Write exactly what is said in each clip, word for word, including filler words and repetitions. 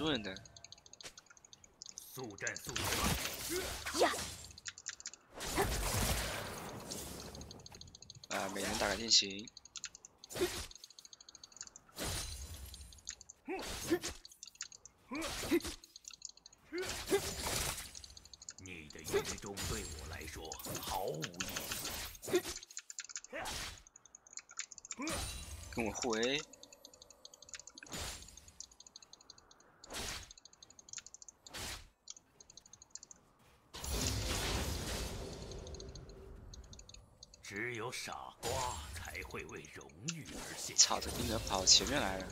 盾的。 速战速决吧！ 呀！ 啊，每人打个定型。 你的愚忠对我来说毫无意义。 跟我互 A。 只有傻瓜才会为荣誉而献身。 操，这兵人跑前面来了。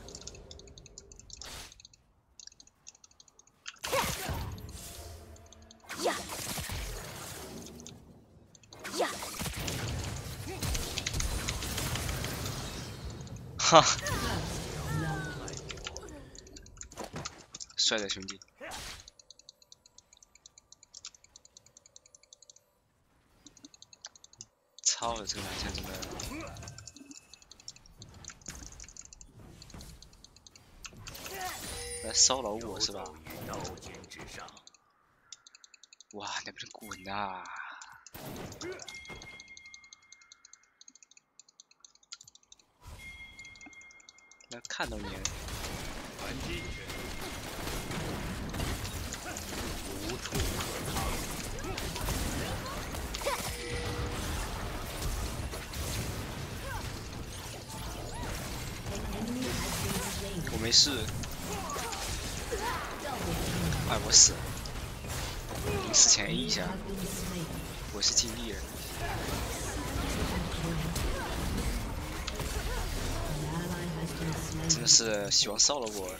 呀！呀！ 哈！帅的兄弟。 操了，这个男枪真的。来骚扰我是吧？ 刀尖之上。 哇，能不能滚啊！那看到你了。 反击！无处可藏。 我没事。哎，我死了。临死前 A 一下，我是尽力了。真的是喜欢骚扰我，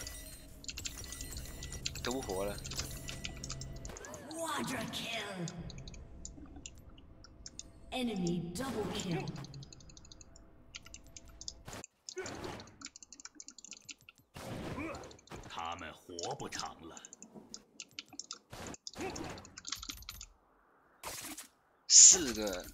都不活了。 Quadra kill. Enemy double kill. 他们活不长了。 四个。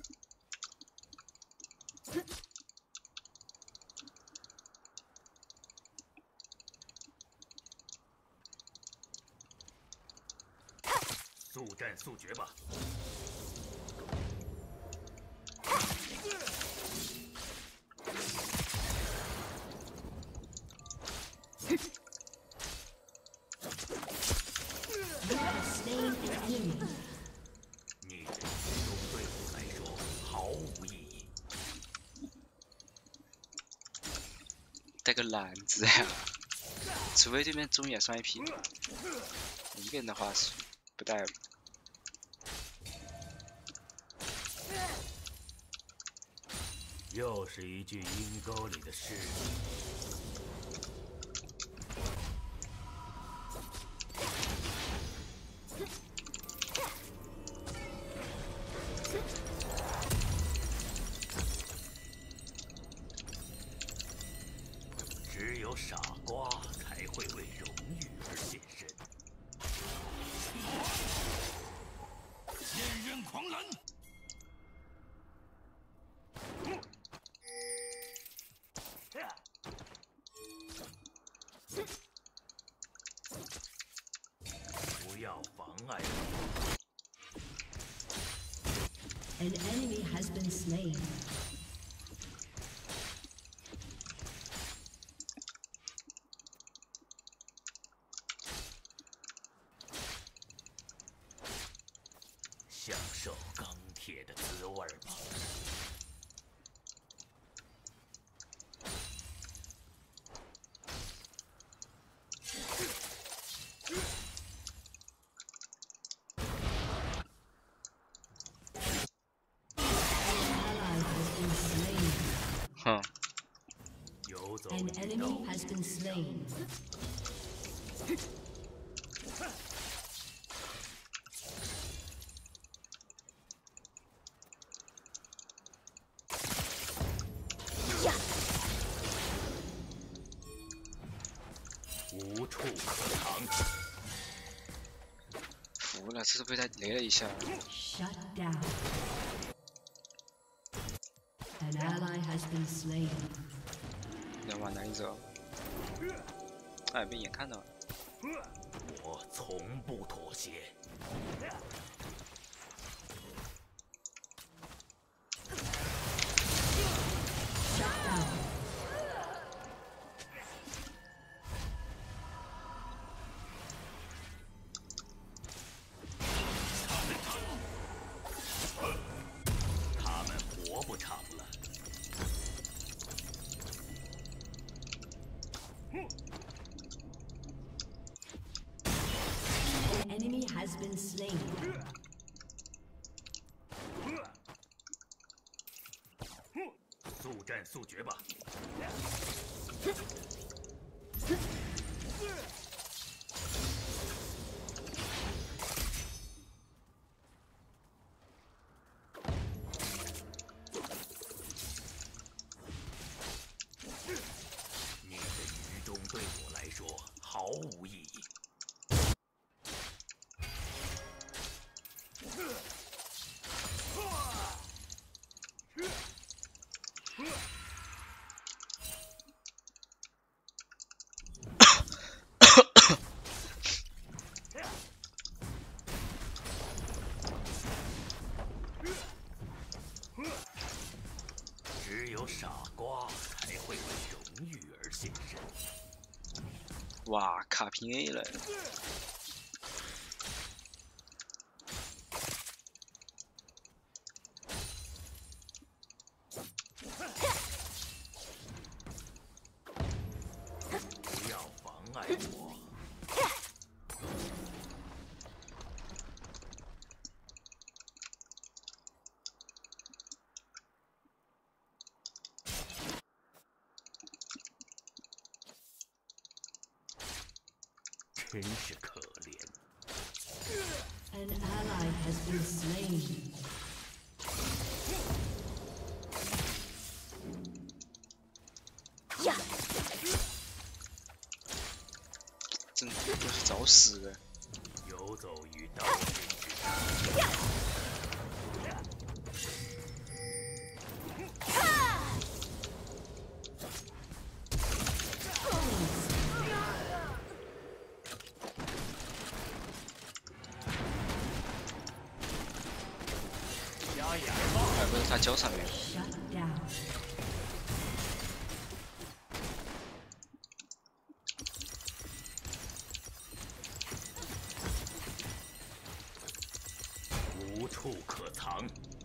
速战速决吧！你的愚忠对我来说毫无意义。 带个懒子呀！除非对面中野上一批，一个人的话是不带了。 又是一具阴沟里的尸体。 只有傻瓜才会为荣誉而献身。剑刃狂澜！不要妨碍我。 An enemy has been slain. 享受钢铁的滋味吧。 哼。 游走 An 于 enemy 刀 has been slain. 无处可藏。 服了，这是被他雷了一下。 Shut down. An ally has been slain. 要往哪里走？哎，被眼看到了。 从不妥协。 他们活不长了。 An enemy has been slain. 速战速决吧！你的愚忠对我来说毫无意义。 只有傻瓜才会为荣誉而献身。 哇，卡平 A 了。 不要妨碍我。 真是可怜。 An ally has been slain. 呀！ 真的都是找死的。 游走于刀尖之上。 呀！ 瞎眼吧！ 哎，不是他脚上面。 Shut down. 无处可藏。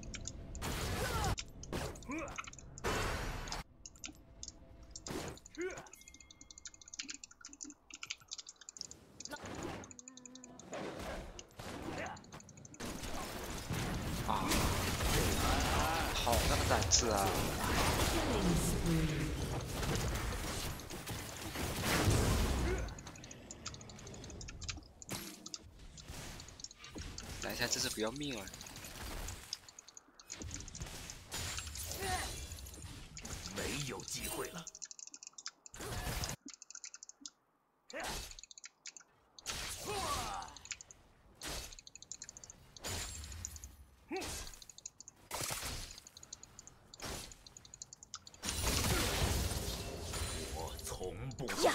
啊！好大的胆子啊！ Killing spree. 来一下，这是不要命了！ 没有机会了。我从不妥协。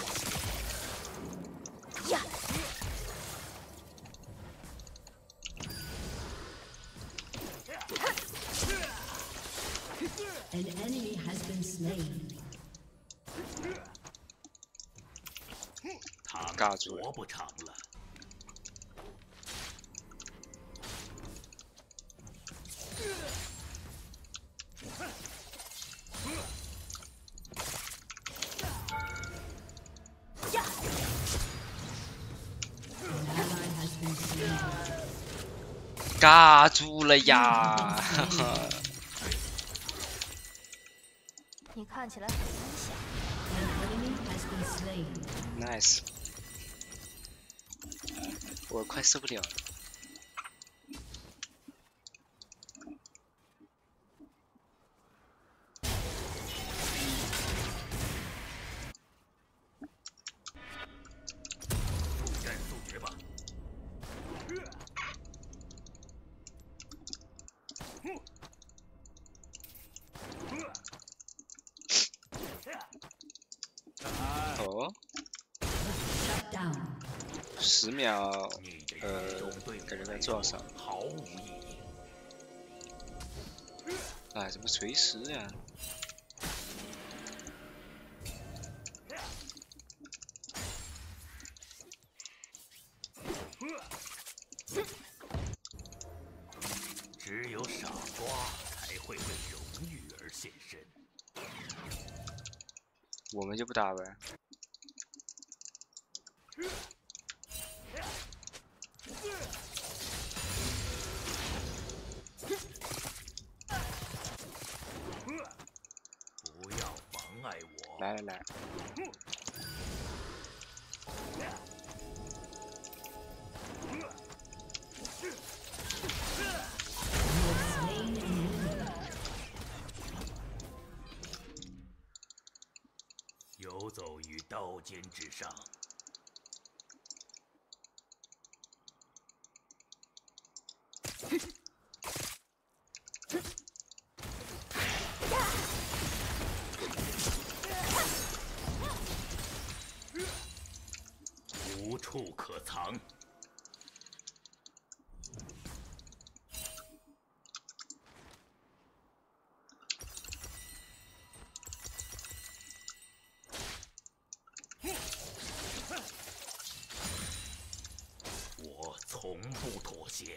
呀！ An enemy has been slain. 他们尬住了活不长了。 呀！ An ally has been slain. 尬住了呀！哈哈。 你看起来很安详。 An enemy has been slain. Nice， 我快受不了了。 速战速决吧！ 哦， Shut down. 十秒， 你的呃移动对感觉在我来说做上。 毫无意义。 哎，怎么垂直呀？ 只有傻瓜才会为荣誉而献身。 我们就不打呗。 不要妨碍我。 来来来， Slain an enemy. 游走于刀尖之上。无处可藏。我从不妥协。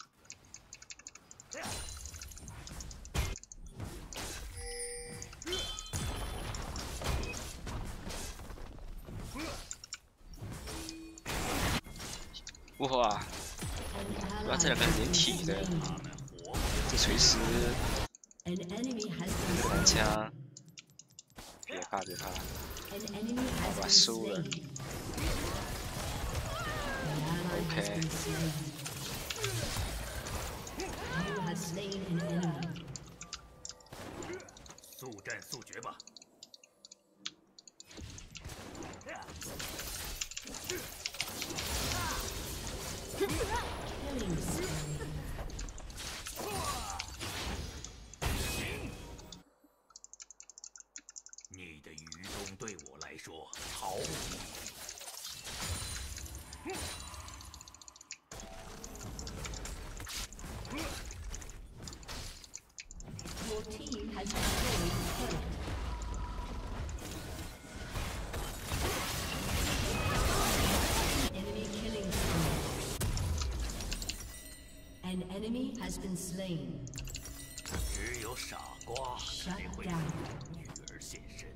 哇， An 哇， ally 这两个 has 连 been 体的， slain. 他们活不这锤石 An enemy has been 蓝 slain. 枪，别怕别怕， An enemy has 把 been 输了。 slain. An ally has Okay. been slain. You have slain an enemy. 速战速决吧。 Killing spree. 你的愚忠对我来说毫无意义。 Your team has destroyed the turret. Enemy killing spree. An enemy has been slain. 只有傻瓜才会为荣誉而献身。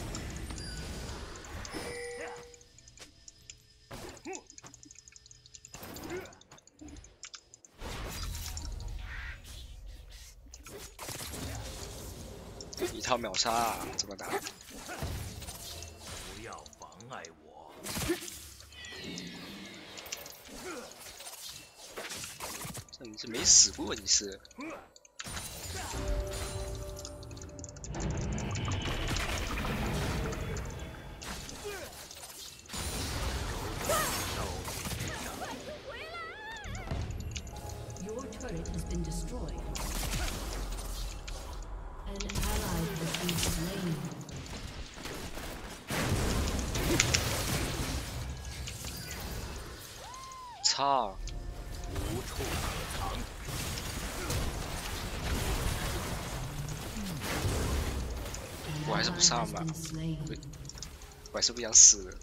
一套秒杀、啊，这么打？ 不要妨碍我。 这你是没死过你是？ Your turret has been destroyed. An ally has been slain. 操！ 无处可藏。 我还是不上吧， An ally has been slain. 我还是不想死的。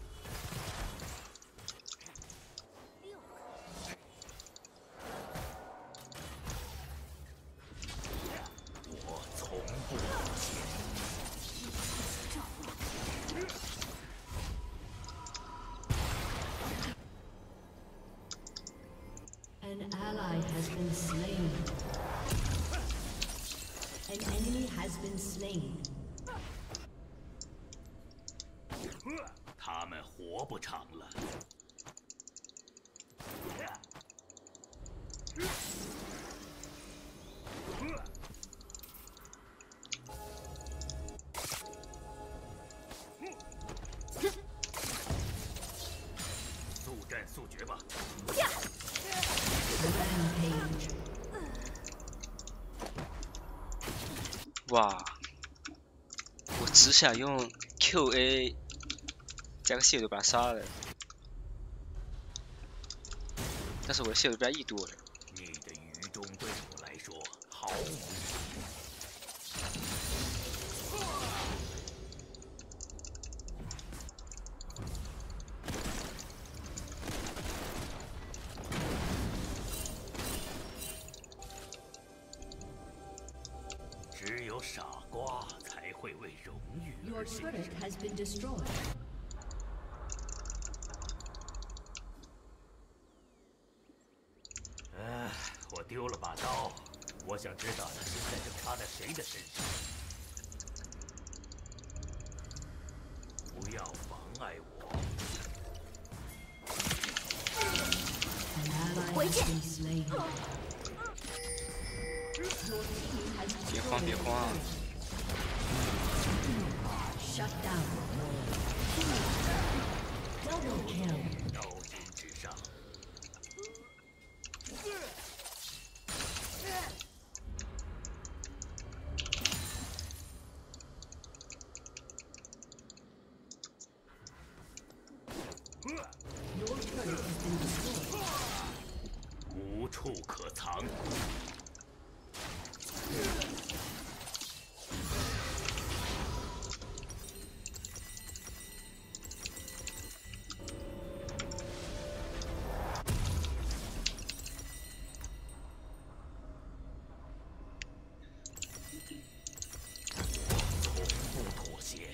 我从不妥协。 An ally has been slain. An enemy has been slain. 他们活不长了。速战速决吧。 Rampage. 哇！我只想用 Q A 加个血就把他杀了。 但是我的血都被他一多了。 你的愚忠对我来说毫无意义。 只有傻瓜才会为荣誉 Your 而献 turret 身。 has been destroyed. 唉，我丢了把刀，我想知道它现在正插在谁的身上。不要妨碍我。 An ally 回 has 见。 been slain. Your team has 别慌，别 destroyed. 慌， Shut down. Double kill. 刀尖之上， Your turret has been destroyed. 无处可藏。 从不妥协。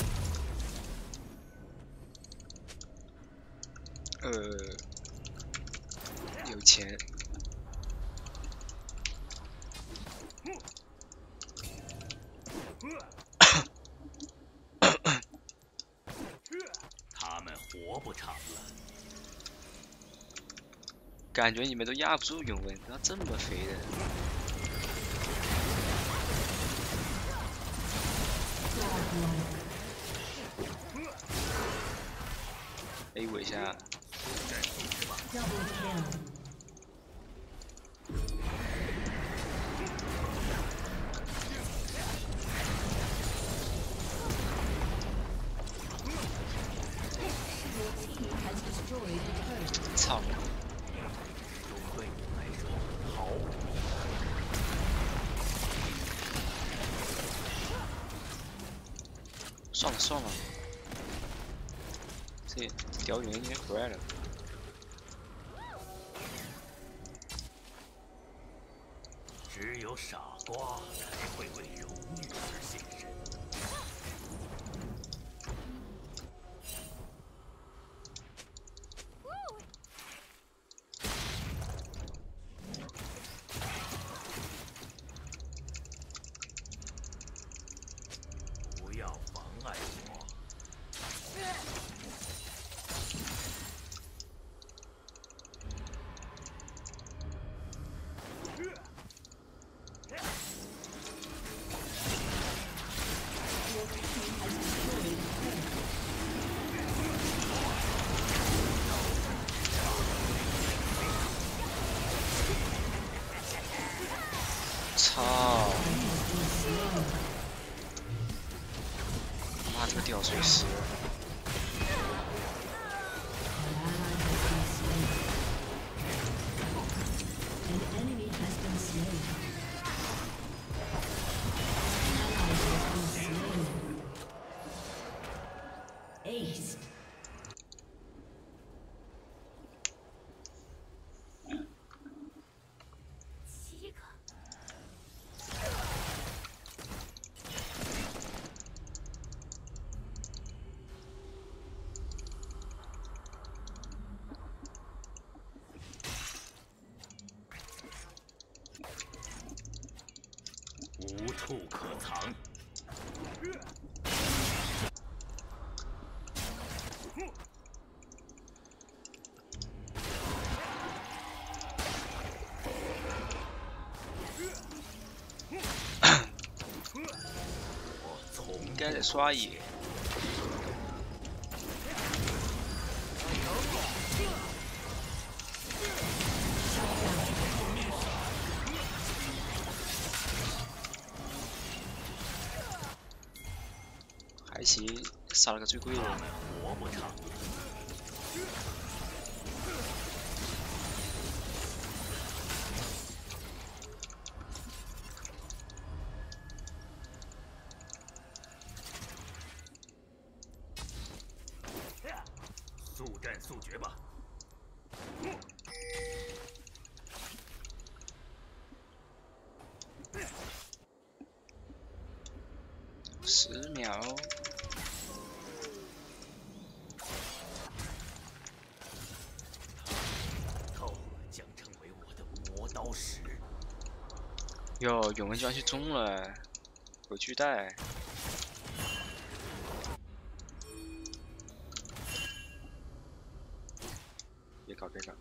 呃，有钱。 他们活不长了。 感觉你们都压不住永文，那这么肥的。A 我一下， Double kill. Your team has destroyed a turret. 操！ 忠对我来说毫无意义。 算了算了，这屌永应该回来了。 只有傻瓜才会为荣誉而献身。不要妨碍我。 Your team has destroyed a turret. 操！妈，这个吊水石！ An enemy has been slain. Ace. 七个。 无处可藏。我从应该得刷野。还行，杀了个最贵的。 他们活不长。 处决吧。 十秒。 以后将成为我的磨刀石。 哟，永文就要去中了，有巨带。别搞别搞。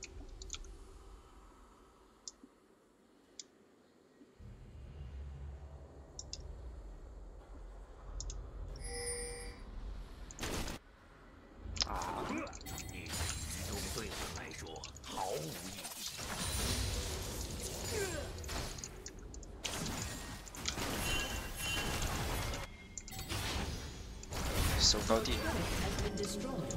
啊！ 逆之中对我来说毫无意义。 守高地。 Has been destroyed.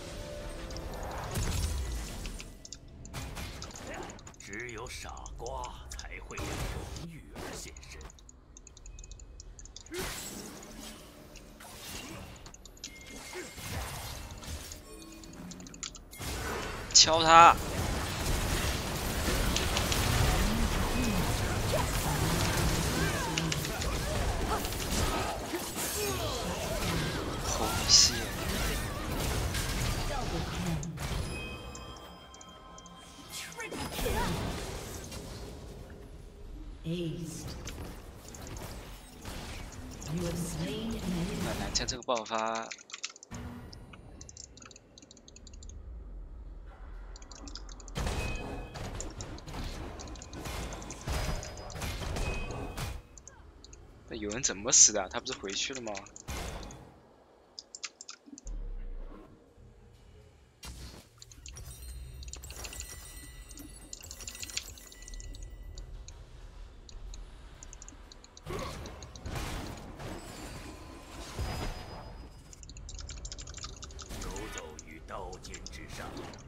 只有傻瓜才会为荣誉而献身。 敲他！红线。 Aced. You have slain an enemy. 那蓝枪这个爆发，那有人怎么死的？他不是回去了吗？ 游走于刀尖之上。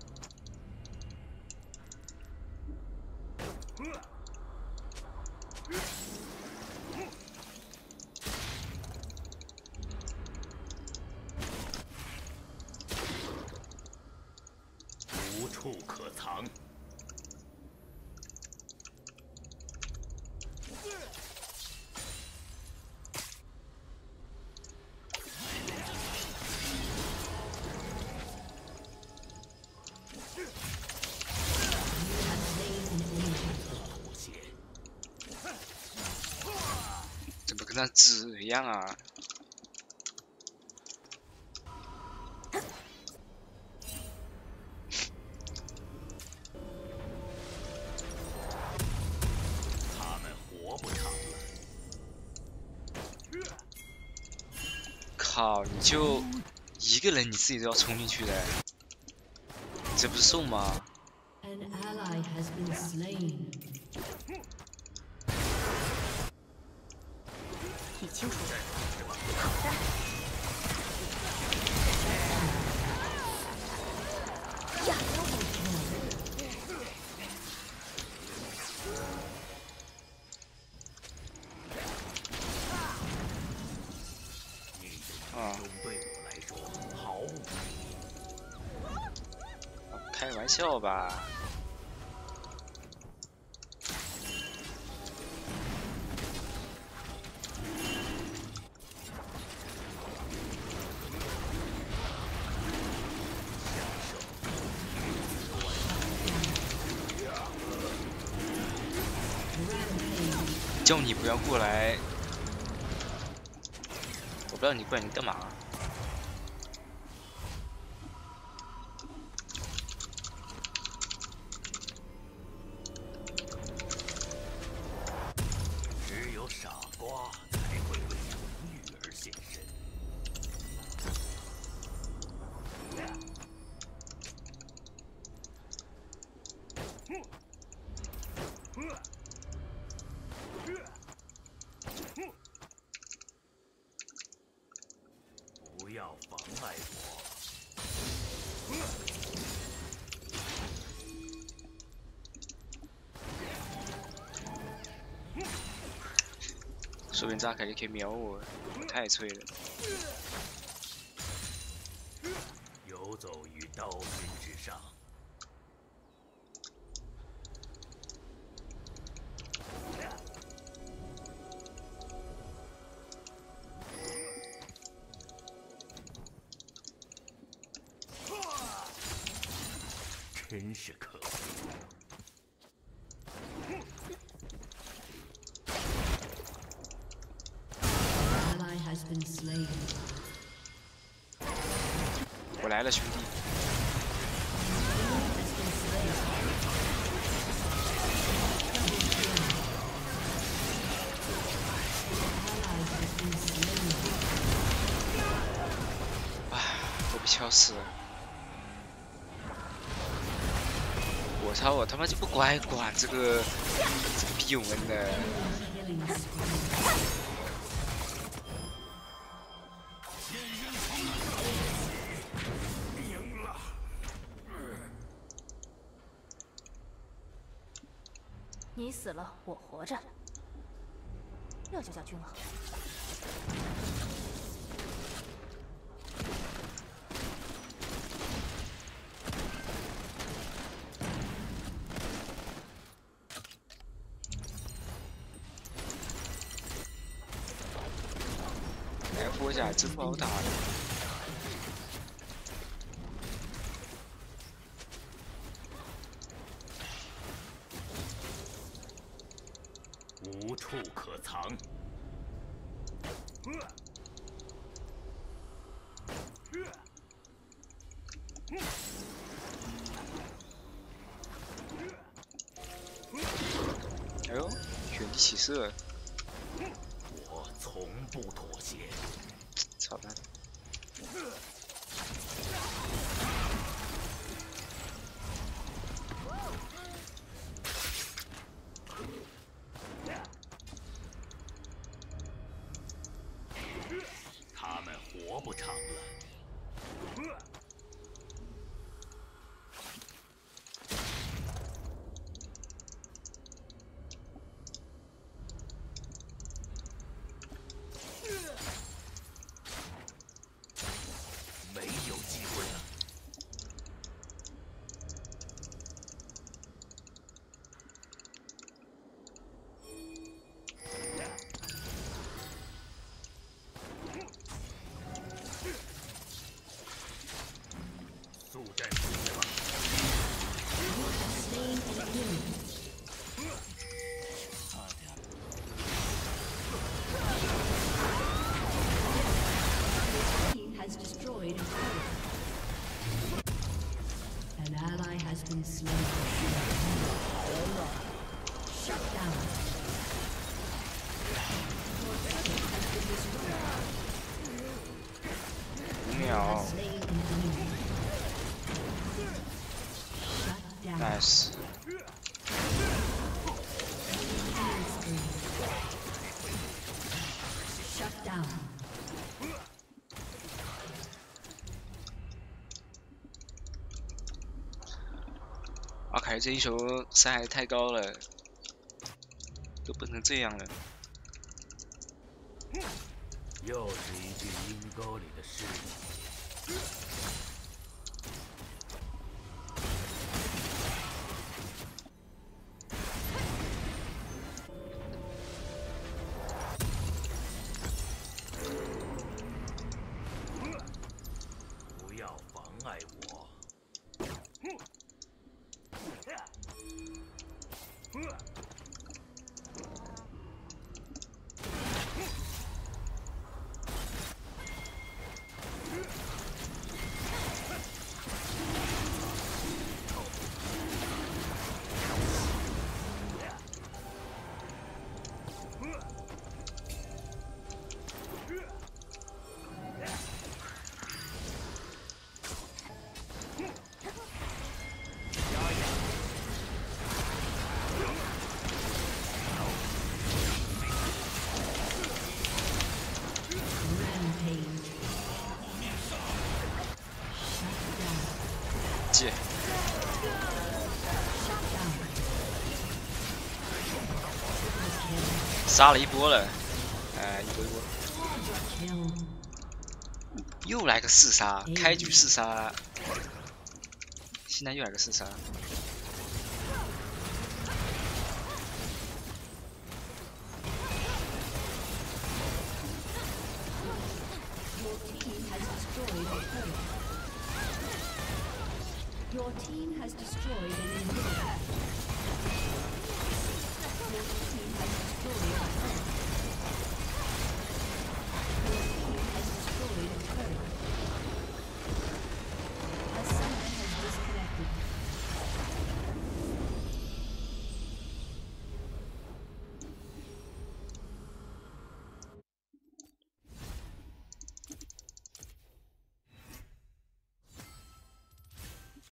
无处可藏。妥协。 怎么跟那纸一样啊？ 他们活不长了。 靠！你就一个人，你自己都要冲进去的，你这不是送吗？ An ally has been slain. 你清楚。呀！ 啊， 对我来说毫无意义。 开玩笑吧。 叫你不要过来，我不知道你过来你干嘛？ 只有傻瓜才会为荣誉而献身。不要妨碍我。 说不定扎凯就可以秒我，太脆了。 游走于刀尖之上。 真是可恶。 我来了，兄弟！啊，我被敲死了！我操，我他妈就不乖管这个这个逼永恩的。 你死了，我活着，这就叫均衡。 哎，火甲真不好打的。 无处可藏。 哎呦，原地起射！ 我从不妥协。 操蛋！ 他们活不长了。 没有机会了。速战速决吧。 Has destroyed a turret. An ally has been slain. Shut down. Your turret has been destroyed. 五秒 Slain an enemy. Shut down. ，nice。 Shut down. 阿凯这一球伤害太高了，都崩成这样了。 又是一具阴沟里的尸体。不要妨碍我。 借。杀了一波了，哎、一波一波。又来个四杀，开局四杀，现在又来个四杀。 Your team has destroyed an inhibitor. Your team has destroyed a turret. Your team has destroyed a turret.